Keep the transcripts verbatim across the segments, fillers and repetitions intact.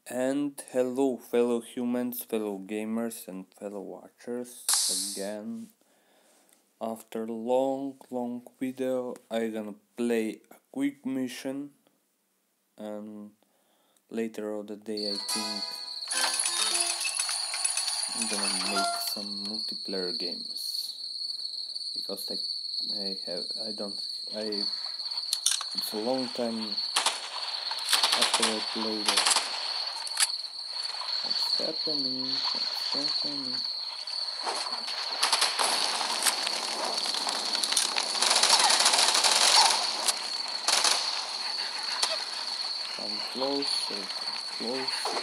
And hello fellow humans, fellow gamers and fellow watchers. Again, after long long video I gonna play a quick mission, and later of the day I think I'm gonna make some multiplayer games, because I, I have I don't I it's a long time after I played it. What's happening? What's happening? Come closer, come closer.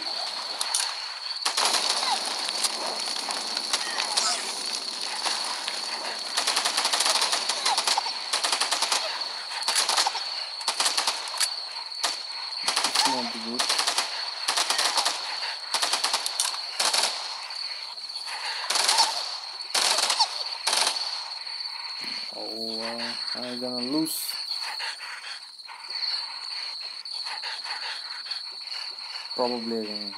It's not good. Oh, uh, I'm gonna lose. Probably I'm gonna lose.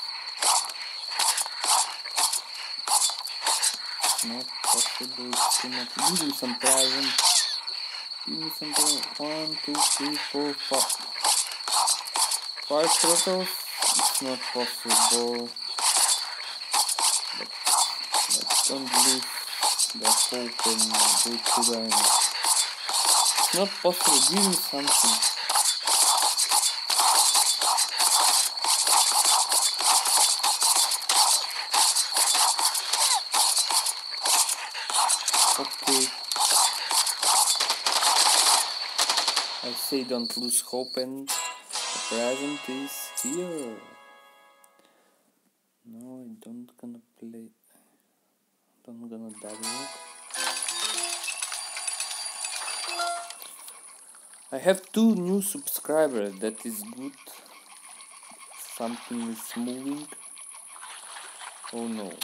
It's not possible. It's too much. Give me some present. Give me some present. One, two, three, four, five. Five turtles. It's not possible. But let's don't lose the hope and wait to the end. It's not possible. Give me something. Okay. I say don't lose hope, and the present is here. No, I don't gonna play. Don't gonna die. I have two new subscribers. That is good. Something is moving. Oh no.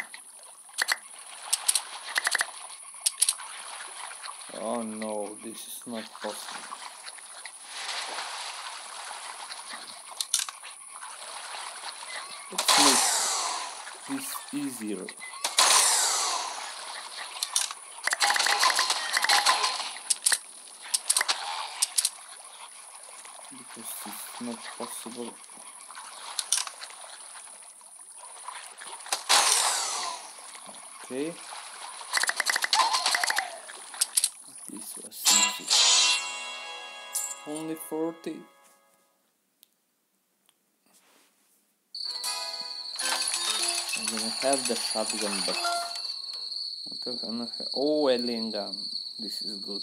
Oh no, this is not possible. Let's make this easier. Because it's not possible. Okay. This was easy. Only forty. I'm gonna have the shotgun, but I'm gonna have, oh, alien gun. This is good.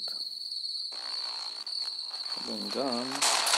Alien gun.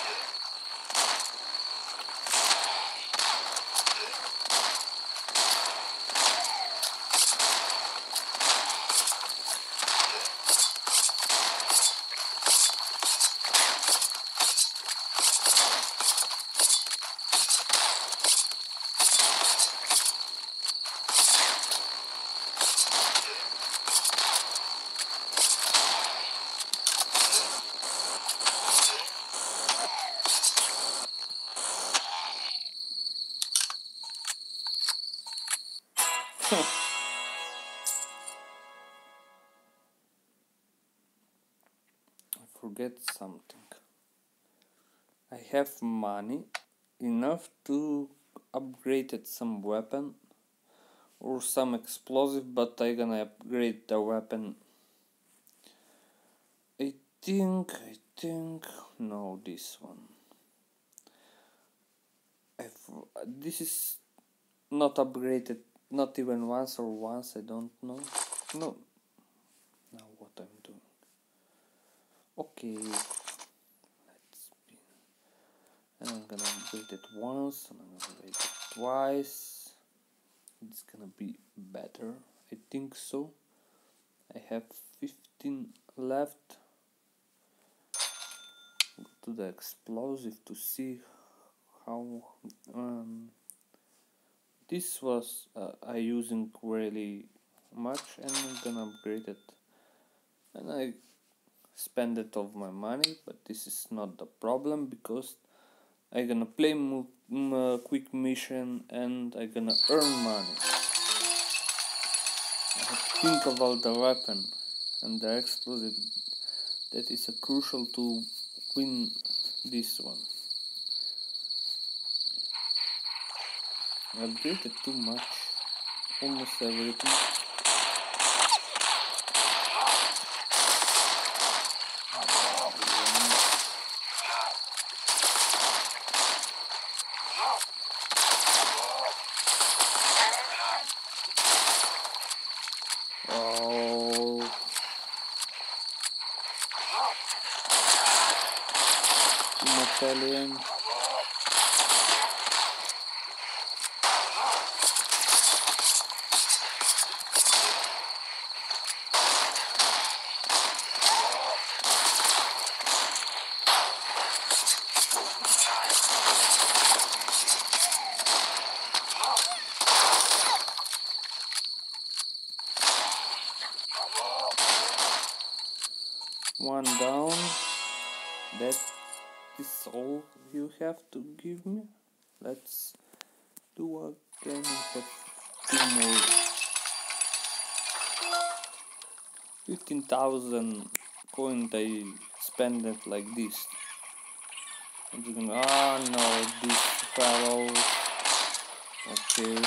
I forget something. I have money enough to upgrade some weapon or some explosive, but I gonna upgrade the weapon. I think, I think, no, this one. I've, this is not upgraded, not even once or once, I don't know. No. Now what I'm doing. Okay. Let's be. And I'm gonna upgrade it once, and I'm gonna upgrade it twice. It's gonna be better. I think so. I have fifteen left. Go to the explosive to see how um, this was uh, I using really much, and I'm gonna upgrade it, and I spend it of my money, but this is not the problem, because I'm gonna play uh, quick mission and I'm gonna earn money. I have to think about the weapon and the explosive. That is a crucial to win this one. I upgraded too much, almost everything. Oh, too much alien. One down. That is all you have to give me. Let's do again. We have two more. Fifteen thousand coins. I spend it like this. I'm just gonna. Ah no, this fellow. Okay.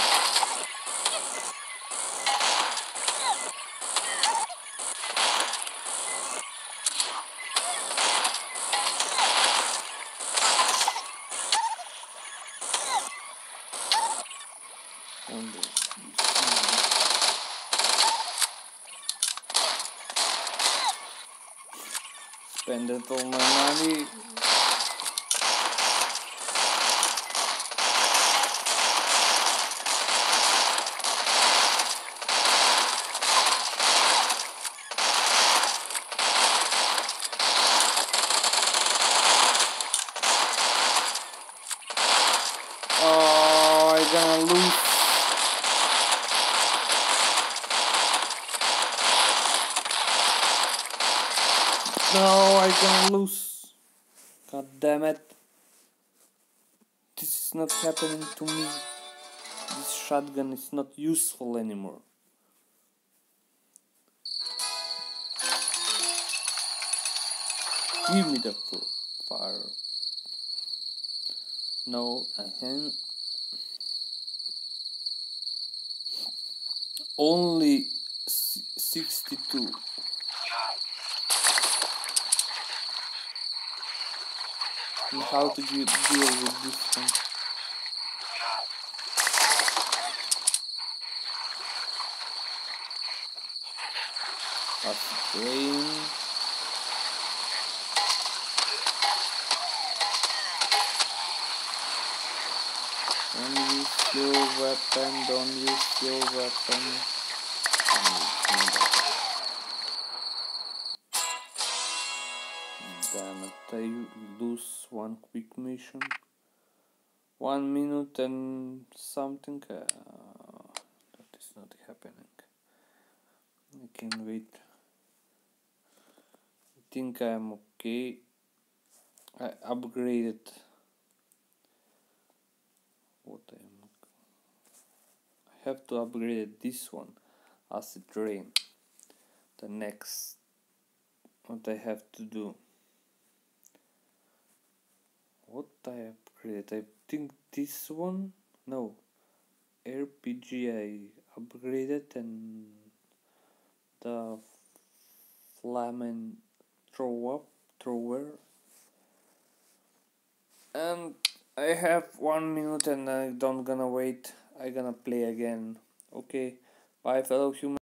Spended all my money. Oh, I'm gonna lose. No, I'm gonna lose. God damn it. This is not happening to me. This shotgun is not useful anymore. Give me the fire. No, I can only sixty-two. And how to deal with this one? Acid rain. Don't use your weapon, don't use your weapon. Damn it, I lose one quick mission. One minute and something. Uh, that is not happening. I can wait. I think I am okay. I upgraded. What I am. I have to upgrade this one. Acid rain. The next. What I have to do. What I upgraded? I think this one. No. R P G I upgraded and the Flamethrower thrower. And I have one minute and I don't gonna wait. I gonna play again. Okay. Bye fellow humans.